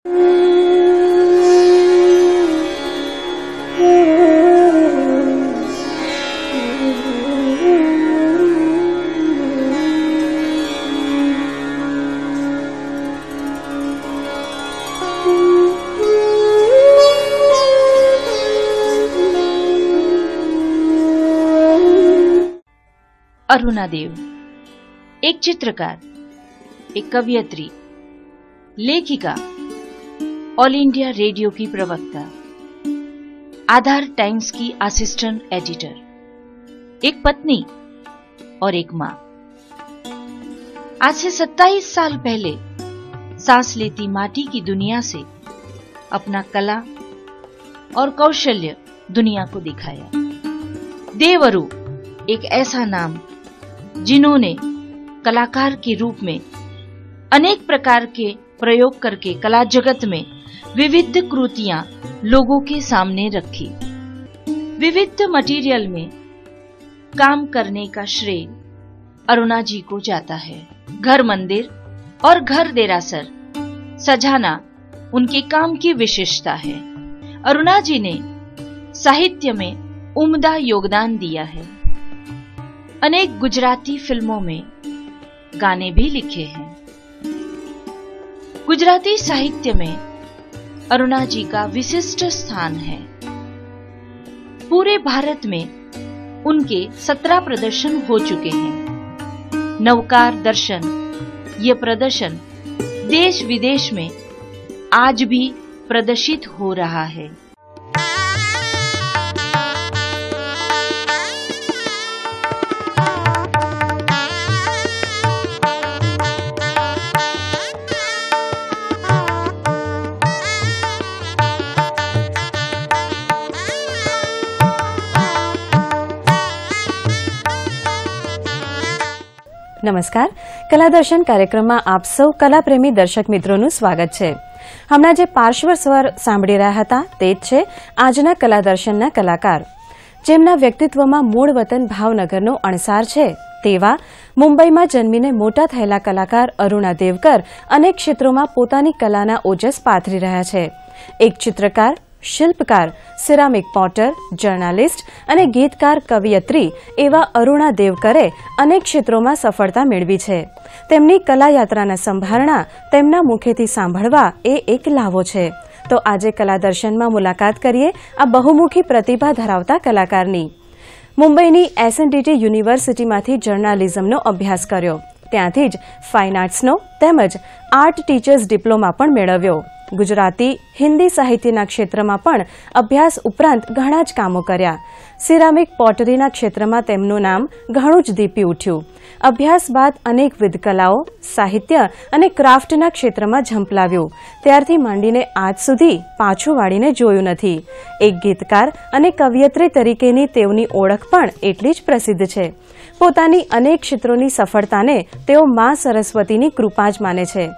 अरुणा देव एक चित्रकार, एक कवियत्री, लेखिका, ऑल इंडिया रेडियो की प्रवक्ता, आधार टाइम्स की असिस्टेंट एडिटर, एक पत्नी और एक मां। आज से 27 साल पहले सांस लेती माटी की दुनिया से अपना कला और कौशल्य दुनिया को दिखाया। देवअरु एक ऐसा नाम जिन्होंने कलाकार के रूप में अनेक प्रकार के प्रयोग करके कला जगत में विविध कृतियां लोगों के सामने रखी। विविध मटेरियल में काम करने का श्रेय अरुणा जी को जाता है। घर मंदिर और घर देरासर सजाना उनके काम की विशेषता है। अरुणा जी ने साहित्य में उम्दा योगदान दिया है। अनेक गुजराती फिल्मों में गाने भी लिखे हैं। गुजराती साहित्य में अरुणा जी का विशिष्ट स्थान है। पूरे भारत में उनके 17 प्रदर्शन हो चुके हैं। नवकार दर्शन ये प्रदर्शन देश विदेश में आज भी प्रदर्शित हो रहा है। નમસ્કાર, કલાદર્શન કાર્યક્રમમાં આપ સૌ કલાપ્રેમી દર્શક મિત્રોનું સ્વાગત છે। હમણાં જે પાર્શ્વ સ્વર સાંભળી રહ્યા હતા તે જ છે આજના કલાદર્શનના કલાકાર, જેમના વ્યક્તિત્વમાં મૂળ વતન ભાવનગરનો અણસાર છે તેવા મુંબઈમાં જન્મીને મોટા થયેલા કલાકાર અરુણા દેવકર અનેક ક્ષેત્રોમાં પોતાની કલાના ઓજસ પાથરી રહ્યા છે। એક ચિત્રકાર, શિલ્પકાર, સિરામિક પોટર, જર્નાલિસ્ટ અને ગીતકાર કવિયત્રી એવા અરુણા દેવકરે અનેક ક્ષેત્રોમાં સફળતા મેળવી છે। તેમની કલાયાત્રાના સંભારણા તેમના મુખેથી સાંભળવા એ એક લાવો છે। તો આજે કલાદર્શનમાં મુલાકાત કરીએ આ બહુમુખી પ્રતિભા ધરાવતા કલાકારની। મુંબઈની એસએનડીટી યુનિવર્સિટીમાંથી જર્નાલિઝમનો અભ્યાસ કર્યો, ત્યાંથી જ ફાઇન આર્ટ્સનો તેમજ આર્ટ ટીચર્સ ડિપ્લોમા પણ મેળવ્યો। ગુજરાતી, હિન્દી સાહિત્યના ક્ષેત્રમાં પણ અભ્યાસ ઉપરાંત ઘણા જ કામો કર્યા। સિરામિક પોટરીના ક્ષેત્રમાં તેમનું નામ ઘણું જ દીપી ઉઠ્યું। અભ્યાસ બાદ અનેકવિધ કલાઓ, સાહિત્ય અને ક્રાફ્ટના ક્ષેત્રમાં ઝંપલાવ્યું। ત્યારથી માંડીને આજ સુધી પાછું વાળીને જોયું નથી। એક ગીતકાર અને કવિયત્રી તરીકેની તેઓની ઓળખ પણ એટલી જ પ્રસિદ્ધ છે। પોતાની અનેક ક્ષેત્રોની સફળતાને તેઓ મા સરસ્વતીની કૃપા જ માને છે।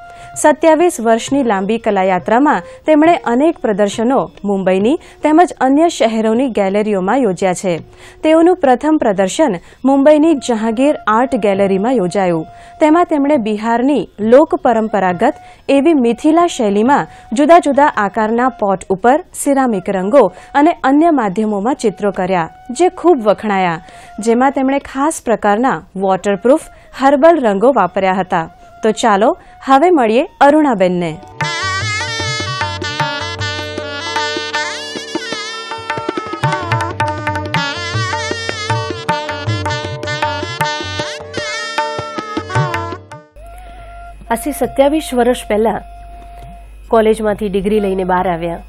27 વર્ષની લાંબી કલાયાત્રામાં તેમણે અનેક પ્રદર્શનો મુંબઈની તેમજ અન્ય શહેરોની ગેલેરીઓમાં યોજ્યા છે। તેઓનું પ્રથમ પ્રદર્શન મુંબઈની જહાંગીર આર્ટ ગેલેરીમાં યોજાયું। તેમાં તેમણે બિહારની લોક પરંપરાગત એવી મિથિલા શૈલીમાં જુદા જુદા આકારના પોટ ઉપર સિરામિક રંગો અને અન્ય માધ્યમોમાં ચિત્રો કર્યા, જે ખૂબ વખણાયા। જેમાં તેમણે ખાસ પ્રકારના વોટરપ્રૂફ હર્બલ રંગો વાપર્યા હતા। તો ચાલો હવે મળીએ અરુણાબેનને। આજથી 27 વર્ષ પહેલા કોલેજમાંથી ડિગ્રી લઈને બહાર આવ્યા,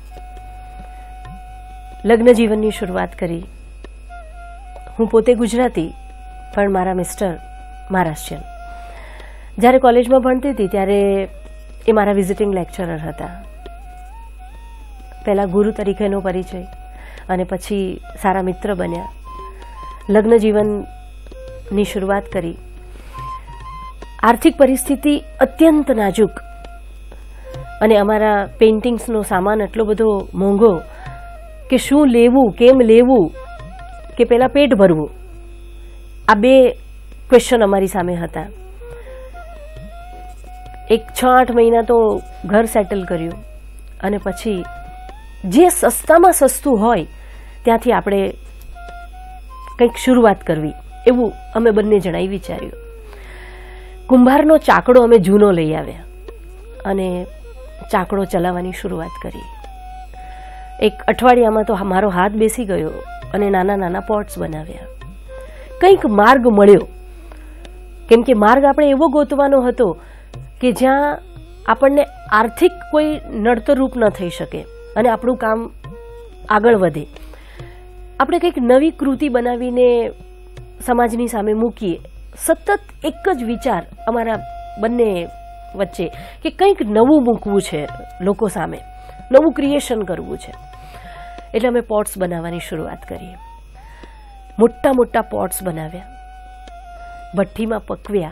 લગ્ન જીવનની શરૂઆત કરી। હું પોતે ગુજરાતી પણ મારા મિસ્ટર મહારાષ્ટ્રીયન। જ્યારે કોલેજમાં ભણતી હતી ત્યારે એ મારા વિઝિટિંગ લેક્ચરર હતા। પહેલાં ગુરુ તરીકેનો પરિચય અને પછી સારા મિત્ર બન્યા। લગ્ન જીવનની શરૂઆત કરી। આર્થિક પરિસ્થિતિ અત્યંત નાજુક અને અમારા પેઇન્ટિંગ્સનો સામાન એટલો બધો મોંઘો કે શું લેવું, કેમ લેવું કે પહેલાં પેટ ભરવું, આ બે ક્વેશ્ચન અમારી સામે હતા। એક 6-8 મહિના તો ઘર સેટલ કર્યું અને પછી જે સસ્તામાં સસ્તું હોય ત્યાંથી આપણે કંઈક શરૂઆત કરવી, એવું અમે બંને જણાએ વિચાર્યું. કુંભારનો ચાકડો અમે જૂનો લઈ આવ્યા અને ચાકડો ચલાવવાની શરૂઆત કરી. એક અઠવાડિયામાં તો મારો હાથ બેસી ગયો અને નાના નાના પોટ્સ બનાવ્યા. કંઈક માર્ગ મળ્યો, કેમ કે માર્ગ આપણે એવો ગોતવાનો હતો કે જ્યાં આપણને આર્થિક કોઈ નડતરરૂપ ન થઈ શકે અને આપણું કામ આગળ વધે. આપણે કંઈક નવી કૃતિ બનાવીને સમાજની સામે મૂકીએ. સતત એક જ વિચાર અમારા બંને વચ્ચે કે કંઈક નવું મૂકવું છે લોકો સામે, નવું ક્રિએશન કરવું છે. એટલે અમે પોટ્સ બનાવવાની શરૂઆત કરી. મોટા મોટા પોટ્સ બનાવ્યા, ભઠ્ઠીમાં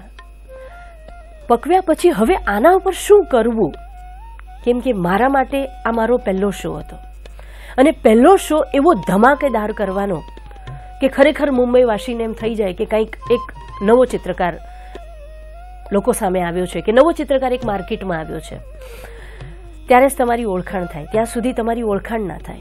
પકવ્યા પછી હવે આના ઉપર શું કરવું, કેમ કે મારા માટે આ મારો પહેલો શો હતો અને પહેલો શો એવો ધમાકેદાર કરવાનો કે ખરેખર મુંબઈવાસીને એમ થઈ જાય કે કંઈક એક નવો ચિત્રકાર લોકો સામે આવ્યો છે, કે નવો ચિત્રકાર એક માર્કેટમાં આવ્યો છે. ત્યારે જ તમારી ઓળખાણ થાય, ત્યાં સુધી તમારી ઓળખાણ ના થાય.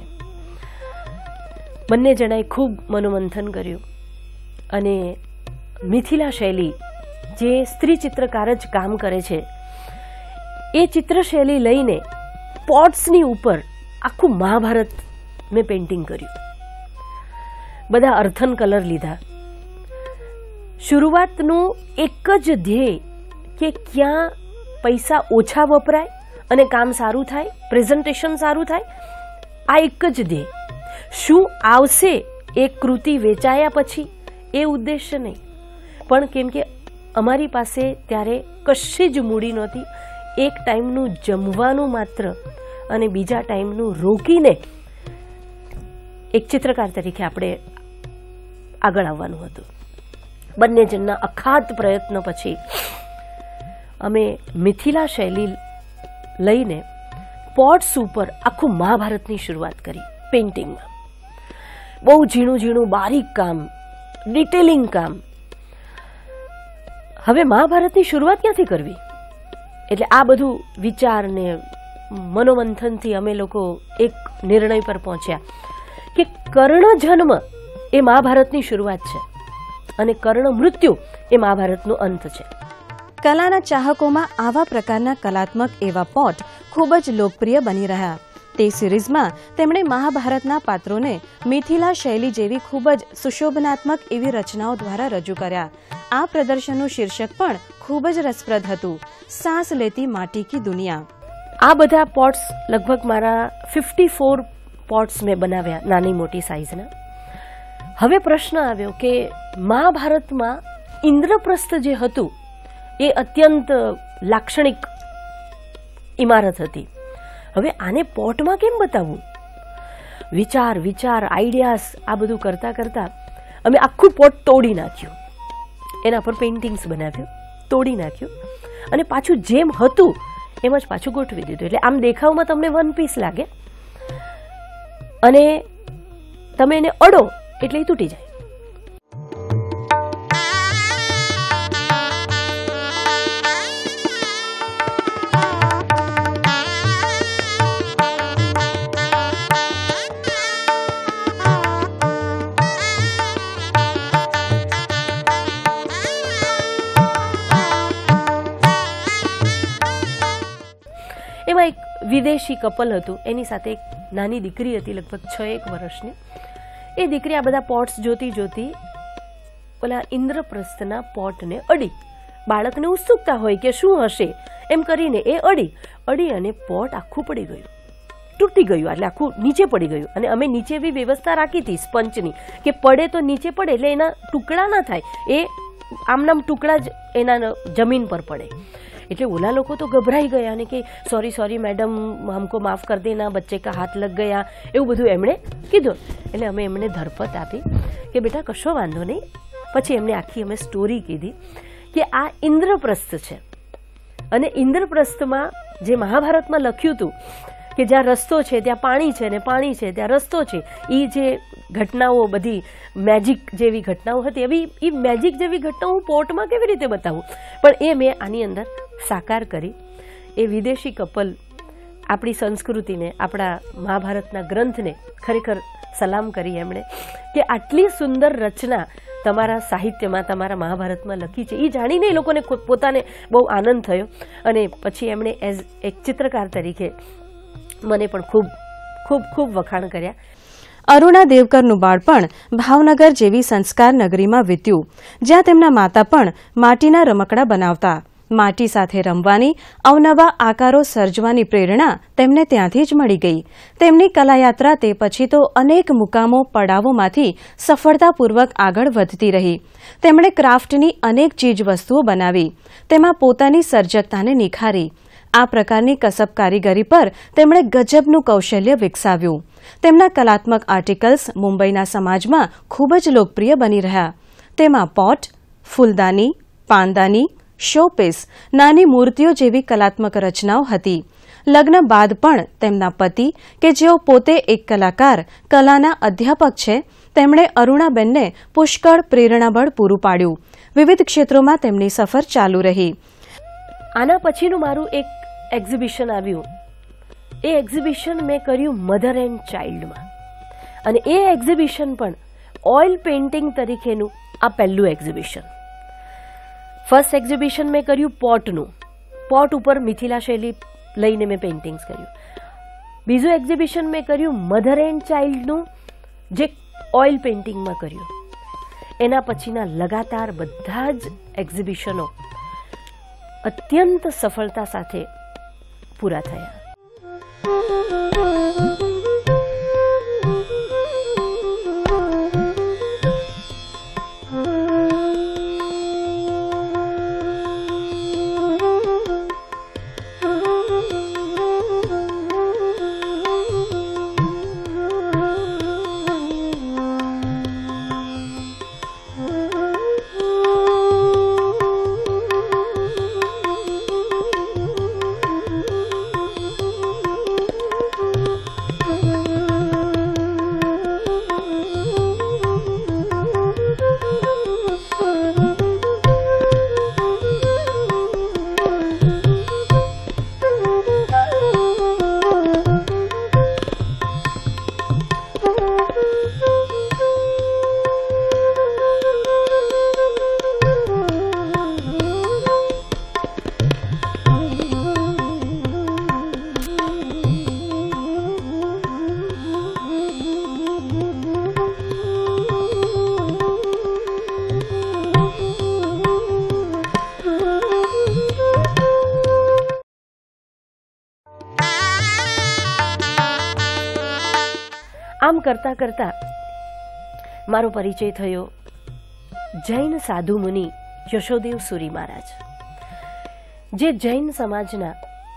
બંને જણાએ ખૂબ મનોમંથન કર્યું અને મિથિલા શૈલી, જે સ્ત્રી ચિત્રકાર જ કામ કરે છે, એ ચિત્રશૈલી લઈને પોટ્સની ઉપર આખું મહાભારત મેં પેઇન્ટિંગ કર્યું. બધા અર્થન કલર લીધા. શરૂઆતનું એક જ ધ્યેય કે ક્યાં પૈસા ઓછા વપરાય અને કામ સારું થાય, પ્રેઝન્ટેશન સારું થાય, આ એક જ ધ્યેય. શું આવશે એ કૃતિ વેચાયા પછી એ ઉદ્દેશ્ય નહીં, પણ કેમ કે અમારી પાસે ત્યારે કશી જ મૂડી નહોતી. એક ટાઈમનું જમવાનું માત્ર અને બીજા ટાઈમનું રોકીને એક ચિત્રકાર તરીકે આપણે આગળ આવવાનું હતું. બંને જણના અખાત પ્રયત્નો પછી અમે મિથિલા શૈલી લઈને પોટ્સ ઉપર આખું મહાભારતની શરૂઆત કરી પેઇન્ટિંગમાં. બહુ ઝીણું ઝીણું બારીક કામ, ડિટેલિંગ કામ. હવે મહાભારતની શરૂઆત ક્યાંથી કરવી? એટલે આ બધું વિચારને મનોમંથનથી અમે લોકો એક નિર્ણય પર પહોંચ્યા કે કર્ણ જન્મ એ મહાભારતની શરૂઆત છે અને કર્ણ મૃત્યુ એ મહાભારતનો અંત છે. કલાના ચાહકોમાં આવા પ્રકારના કલાત્મક એવા પોટ ખૂબ જ લોકપ્રિય બની રહ્યા. તે સિરીઝમાં તેમણે મહાભારતના પાત્રોને મિથિલા શૈલી જેવી ખૂબ જ સુશોભનાત્મક એવી રચનાઓ દ્વારા રજૂ કર્યા. આ પ્રદર્શનનું શીર્ષક પણ ખૂબ જ રસપ્રદ હતું, સાંસ લેતી માટી કી દુનિયા. આ બધા પોટ્સ લગભગ મારા 54 પોટ્સ મેં બનાવ્યા, નાની મોટી સાઇઝના. હવે પ્રશ્ન આવ્યો કે મહાભારતમાં ઇન્દ્રપ્રસ્થ જે હતું એ અત્યંત લાક્ષણિક ઇમારત હતી. હવે આને પોટમાં કેમ બતાવવું? વિચાર આઈડિયાઝ આ બધું કરતા કરતા અમે આખું પોટ તોડી નાખ્યું, એના પર પેઇન્ટિંગ્સ બનાવ્યું, તોડી નાખ્યું અને પાછું જેમ હતું એમ જ પાછું ગોઠવી દીધું. એટલે આમ દેખાવમાં તમને વન પીસ લાગે અને તમે એને અડો એટલે એ તૂટી જાય. એમાં એક વિદેશી કપલ હતું, એની સાથે એક નાની દીકરી હતી લગભગ 6-1 વર્ષની. એ દીકરી આ બધા પોટ્સ જોતી જોતી ઓલા ઇન્દ્રપ્રસ્થના પોટને અડી. બાળકને ઉત્સુકતા હોય કે શું હશે એમ કરીને એ અડી અને પોટ આખું પડી ગયું, તૂટી ગયું, એટલે આખું નીચે પડી ગયું. અને અમે નીચે એવી વ્યવસ્થા રાખી હતી સ્પંચની કે પડે તો નીચે પડે એટલે એના ટુકડા ના થાય, એ આમનામ ટુકડા જ એના જમીન પર પડે. એટલે ઓલા લોકો તો ગભરાઈ ગયા અને કે સોરી મેડમ, હમકો માફ કર દેના, બચ્ચે કા હાથ લગ ગયા, એવું બધું એમણે કીધું. એટલે અમે એમને ધરપત આપી કે બેટા કશો વાંધો નહીં. પછી એમને આખી અમે સ્ટોરી કીધી કે આ ઇન્દ્રપ્રસ્થ છે અને ઇન્દ્રપ્રસ્થમાં જે મહાભારતમાં લખ્યું હતું કે જ્યાં રસ્તો છે ત્યાં પાણી છે ને પાણી છે ત્યાં રસ્તો છે, એ જે ઘટનાઓ બધી મેજિક જેવી ઘટનાઓ હતી, એવી એ મેજિક જેવી ઘટનાઓ હું પોર્ટમાં કેવી રીતે બતાવું? પણ એ મેં આની અંદર સાકાર કરી. એ વિદેશી કપલ આપણી સંસ્કૃતિને, આપણા મહાભારતના ગ્રંથને ખરેખર સલામ કરી એમણે, કે આટલી સુંદર રચના તમારા સાહિત્યમાં, તમારા મહાભારતમાં લખી છે. એ જાણીને એ લોકોને પોતાને બહુ આનંદ થયો અને પછી એમણે એઝ એક ચિત્રકાર તરીકે મને પણ ખૂબ ખૂબ ખૂબ વખાણ કર્યા. અરુણા દેવકરનું બાળપણ ભાવનગર જેવી સંસ્કાર નગરીમાં વીત્યું, જ્યાં તેમના માતા પણ માટીના રમકડા બનાવતા. માટી સાથે રમવાની, અવનવા આકારો સર્જવાની પ્રેરણા તેમને ત્યાંથી જ મળી ગઈ. તેમની કલાયાત્રા તે પછી તો અનેક મુકામો, પડાવોમાંથી સફળતાપૂર્વક આગળ વધતી રહી. તેમણે ક્રાફ્ટની અનેક ચીજવસ્તુઓ બનાવી, તેમાં પોતાની સર્જકતાને નિખારી. આ પ્રકારની કસબ કારીગરી પર તેમણે ગજબનું કૌશલ્ય વિકસાવ્યું. તેમના કલાત્મક આર્ટિકલ્સ મુંબઈના સમાજમાં ખૂબ જ લોકપ્રિય બની રહ્યા. તેમાં પોટ, ફૂલદાની, પાનદાની, શોપીસ, નાની મૂર્તિઓ જેવી કલાત્મક રચનાઓ હતી. લગ્ન બાદ પણ તેમના પતિ, કે જેઓ પોતે એક કલાકાર, કલાના અધ્યાપક છે, તેમણે અરુણાબેનને પુષ્કળ પ્રેરણાબળ પૂરું પાડ્યું. વિવિધ ક્ષેત્રોમાં તેમની સફર ચાલુ રહી. આના પછીનું મારું એક એક્ઝિબિશન આવ્યું. એ એક્ઝિબિશન મેં કર્યું મધર એન્ડ ચાઇલ્ડમાં, અને એ એક્ઝિબિશન પણ ઓઇલ પેઇન્ટિંગ તરીકેનું આ પહેલું એક્ઝિબિશન. ફર્સ્ટ એક્ઝિબિશન મેં કર્યું પોટનું, પોટ ઉપર મિથિલા શૈલી લઈને મેં પેઇન્ટિંગ્સ કર્યું. બીજું એક્ઝિબિશન મેં કર્યું મધર એન્ડ ચાઇલ્ડનું, જે ઓઇલ પેઇન્ટિંગમાં કર્યું. એના પછીના લગાતાર બધા જ એક્ઝિબિશનો અત્યંત સફળતા સાથે પૂરા થયા. આમ કરતા કરતા મારો પરિચય થયો જૈન સાધુ મુનિ યશોદેવ સુરી મહારાજ, જે જૈન સમાજના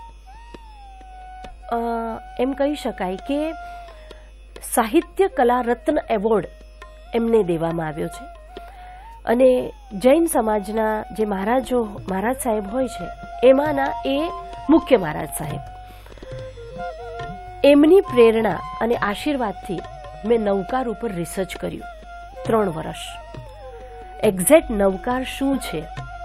એમ કહી શકાય કે સાહિત્ય કલા રત્ન એવોર્ડ એમને દેવામાં આવ્યો છે. અને જૈન સમાજના જે મહારાજ સાહેબ હોય છે એમાંના એ મુખ્ય મહારાજ સાહેબ, એમની પ્રેરણા અને આશીર્વાદથી મેં નવકાર ઉપર રિસર્ચ કર્યું 3 વર્ષ. એક્ઝેક્ટ નવકાર શું છે,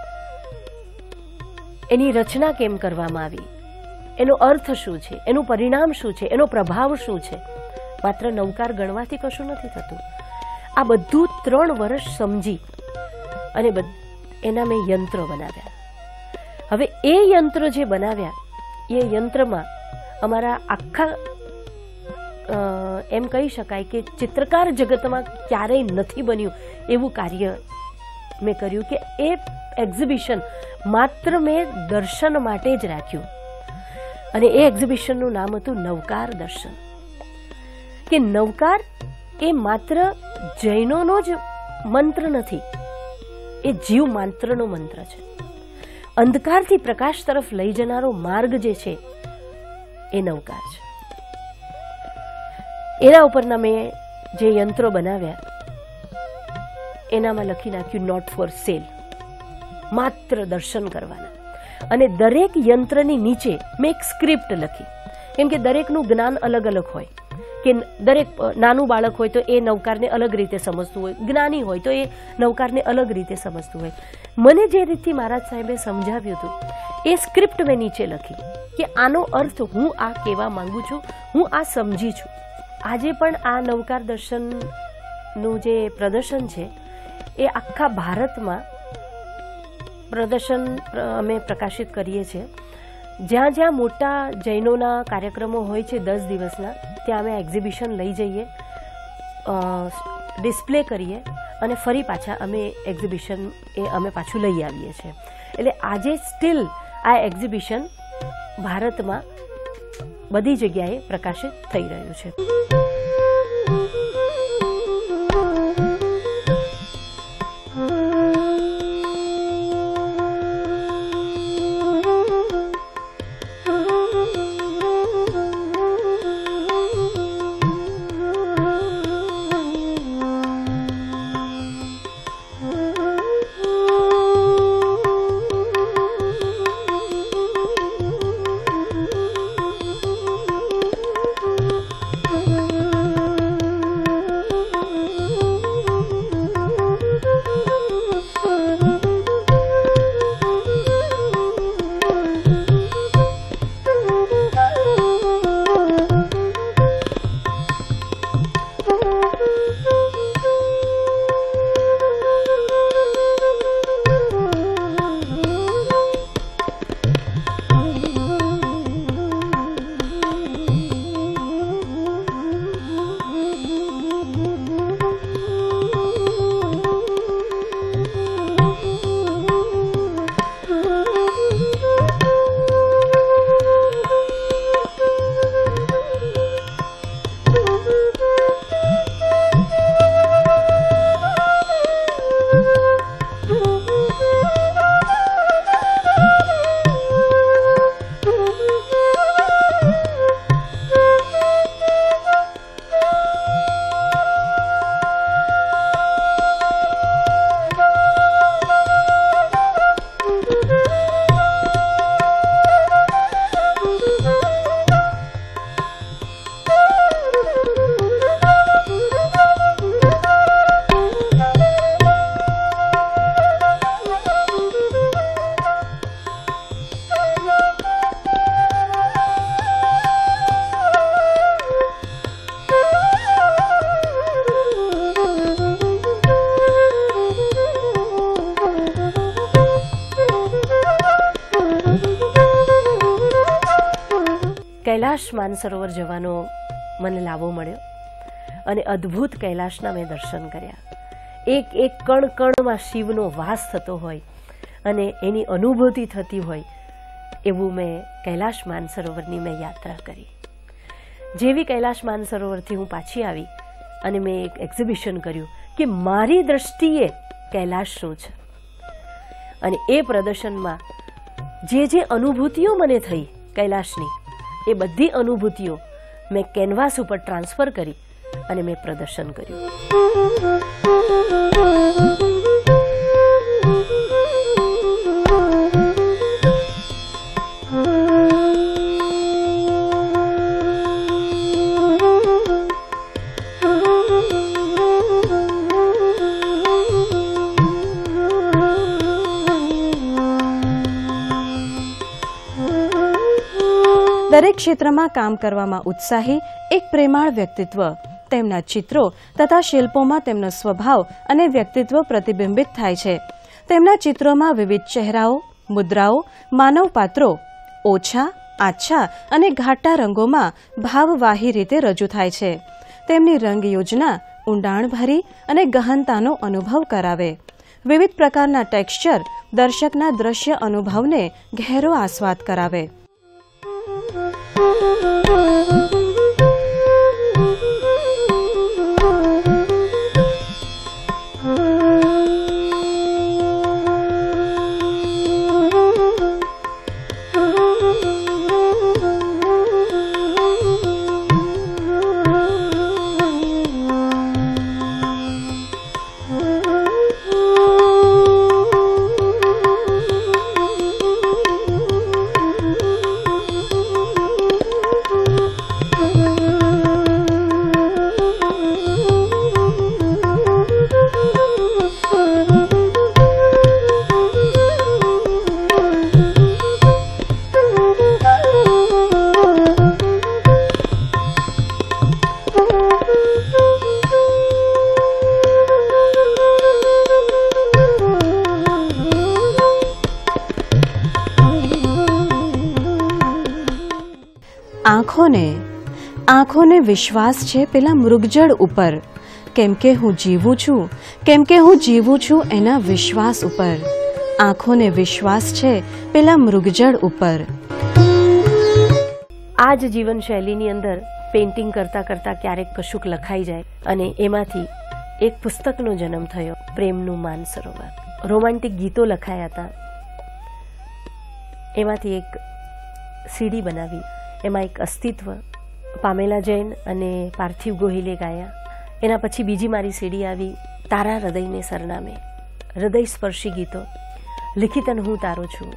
એની રચના કેમ કરવામાં આવી, એનો અર્થ શું છે, એનું પરિણામ શું છે, એનો પ્રભાવ શું છે. માત્ર નવકાર ગણવાથી કશું નથી થતું. આ બધું 3 વર્ષ સમજી અને એના મેં યંત્રો બનાવ્યા. હવે એ યંત્રો જે બનાવ્યા, એ યંત્રમાં અમારા આખા એમ કહી શકાય કે ચિત્રકાર જગતમાં ક્યારેય નથી બન્યું એવું કાર્ય મેં કર્યું કે એ એક્ઝિબિશન માત્ર મેં દર્શન માટે જ રાખ્યું. અને એ એક્ઝિબિશનનું નામ હતું નવકાર દર્શન. કે નવકાર એ માત્ર જૈનોનો જ મંત્ર નથી, એ જીવ માત્રનો મંત્ર છે. અંધકારથી પ્રકાશ તરફ લઈ જનારો માર્ગ જે છે એ નવકાર છે. એના ઉપરના મેં જે યંત્રો બનાવ્યા એનામાં લખી નાખ્યું નોટ ફોર સેલ, માત્ર દર્શન કરવાના. અને દરેક યંત્રની નીચે મેં એક સ્ક્રિપ્ટ લખી, કેમ કે દરેકનું જ્ઞાન અલગ અલગ હોય. કે દરેક નાનું બાળક હોય તો એ નવકારને અલગ રીતે સમજતું હોય, જ્ઞાની હોય તો એ નવકારને અલગ રીતે સમજતું હોય. મને જે રીતથી મહારાજ સાહેબે સમજાવ્યું હતું એ સ્ક્રિપ્ટ મેં નીચે લખી કે આનો અર્થ હું આ કહેવા માંગુ છું, હું આ સમજી છું. આજે પણ આ નવકાર દર્શનનું જે પ્રદર્શન છે એ આખા ભારતમાં પ્રદર્શન અમે પ્રકાશિત કરીએ છીએ. જ્યાં જ્યાં મોટા જૈનોના કાર્યક્રમો હોય છે 10 દિવસના, ત્યાં અમે એક્ઝિબિશન લઈ જઈએ, ડિસ્પ્લે કરીએ અને ફરી પાછા અમે એક્ઝિબિશન અમે પાછું લઈ આવીએ છીએ. એટલે આજે સ્ટીલ આ એક્ઝિબિશન ભારતમાં બધી જગ્યાએ પ્રકાશિત થઈ રહ્યું છે. કૈલાશ માનસરોવર જવાનો મને લાવો મળ્યો અને અદ્ભુત કૈલાશના મેં દર્શન કર્યા. એક એક કણ કણમાં શિવનો વાસ થતો હોય અને એની અનુભૂતિ થતી હોય એવું મેં કૈલાશ માનસરોવરની મેં યાત્રા કરી. જેવી કૈલાશ માનસરોવરથી હું પાછી આવી અને મેં એક એક્ઝિબિશન કર્યું કે મારી દ્રષ્ટિએ કૈલાશ શું છે, અને એ પ્રદર્શનમાં જે અનુભૂતિઓ મને થઈ કૈલાશની, એ બધી અનુભૂતિઓ મેં કેનવાસ ઉપર ટ્રાન્સફર કરી અને મેં પ્રદર્શન કર્યું. દરેક ક્ષેત્રમાં કામ કરવામાં ઉત્સાહી એક પ્રેમાળ વ્યક્તિત્વ, તેમના ચિત્રો તથા શિલ્પોમાં તેમનો સ્વભાવ અને વ્યક્તિત્વ પ્રતિબિંબિત થાય છે. તેમના ચિત્રોમાં વિવિધ ચહેરાઓ, મુદ્રાઓ, માનવ પાત્રો ઓછા, આછા અને ઘાટા રંગોમાં ભાવવાહી રીતે રજૂ થાય છે. તેમની રંગ યોજના ઊંડાણભરી અને ગહનતાનો અનુભવ કરાવે. વિવિધ પ્રકારના ટેક્સચર દર્શકના દ્રશ્ય અનુભવને ઘેરો આસ્વાદ કરાવે. આંખોને વિશ્વાસ છે પેલા મૃગજળ ઉપર, કેમ કે હું જીવું છું એના વિશ્વાસ ઉપર. આંખોને વિશ્વાસ છે પેલા મૃગજળ ઉપર. આ જ જીવનશૈલીની અંદર પેઇન્ટિંગ કરતાં કરતાં ક્યારેક કશુંક લખાઈ જાય અને એમાંથી એક પુસ્તકનો જન્મ થયો, પ્રેમનું માનસરોવર. રોમાન્ટિક ગીતો લખાયા હતા, એમાંથી એક સીડી બનાવી. એમાં એક અસ્તિત્વ પામેલા જૈન અને પાર્થિવ ગોહિલે ગાયા. એના પછી બીજી મારી સીડી આવી, તારા હૃદયને સરનામે, હૃદય સ્પર્શી ગીતો. લિખિતન હું તારો છું.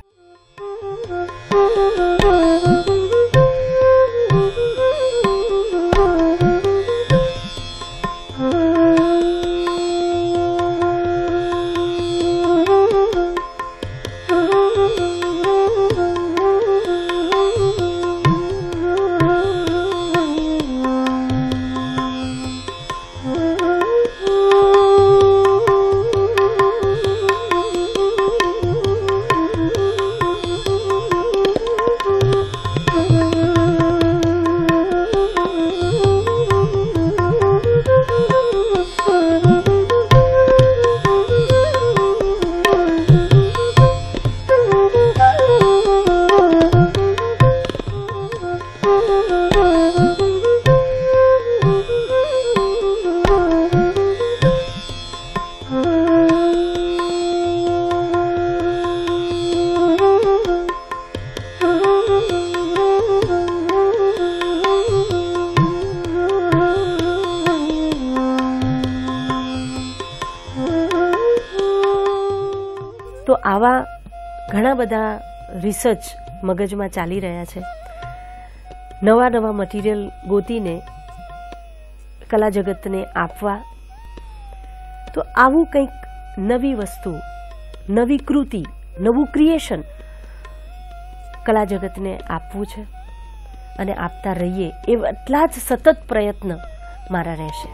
તો આવા ઘણા બધા રિસર્ચ મગજમાં ચાલી રહ્યા છે. નવા મટીરિયલ ગોતીને કલા જગતને આપવા. તો આવું કંઈક નવી વસ્તુ, નવી કૃતિ, નવું ક્રિએશન કલા જગતને આપવું છે અને આપતા રહીએ એટલા જ સતત પ્રયત્ન મારા રહેશે.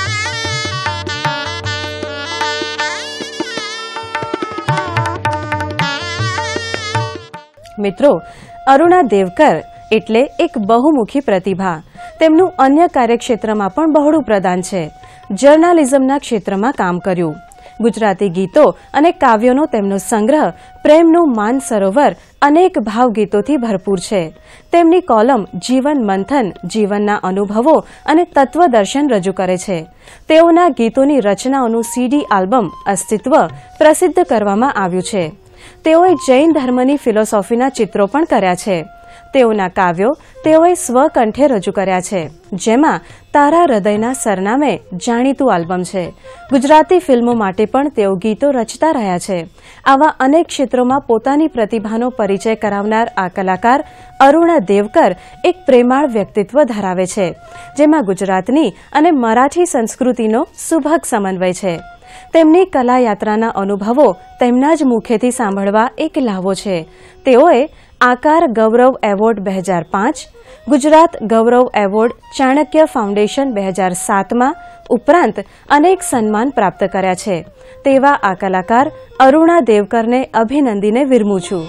મિત્રો, અરુણા દેવકર એટલે એક બહુમુખી પ્રતિભા. તેમનું અન્ય કાર્યક્ષેત્રમાં પણ બહોળું પ્રદાન છે. જર્નાલિઝમના ક્ષેત્રમાં કામ કર્યું. ગુજરાતી ગીતો અને કાવ્યોનો તેમનો સંગ્રહ પ્રેમનું માનસરોવર અનેક ભાવગીતોથી ભરપૂર છે. તેમની કોલમ જીવન મંથન જીવનના અનુભવો અને તત્વદર્શન રજૂ કરે છે. તેઓના ગીતોની રચનાઓનું સીડી આલ્બમ અસ્તિત્વ પ્રસિદ્ધ કરવામાં આવ્યું છે. તેઓએ જૈન ધર્મની ફિલોસોફીના ચિત્રો પણ કર્યા છે. તેઓના કાવ્યો તેઓએ સ્વકંઠે રજૂ કર્યા છે, જેમાં તારા હૃદયના સરનામે જાણીતું આલ્બમ છે. ગુજરાતી ફિલ્મો માટે પણ તેઓ ગીતો રચતા રહ્યા છે. આવા અનેક ક્ષેત્રોમાં પોતાની પ્રતિભાનો પરિચય કરાવનાર આ કલાકાર અરુણા દેવકર એક પ્રેમાળ વ્યક્તિત્વ ધરાવે છે, જેમાં ગુજરાતની અને મરાઠી સંસ્કૃતિનો સુભગ સમન્વય છે. તેમની કલા યાત્રાના અનુભવો તેમના જ મુખેથી સાંભળવા એક લાવો છે. તેઓએ Akar Gaurav award 2005, Gujarat Gaurav award Chanakya foundation 2007માં ઉપરાંત અનેક સન્માન પ્રાપ્ત કર્યા છે. તેવા આ કલાકાર અરુણા દેવકરને અભિનંદીને વિરમું છું.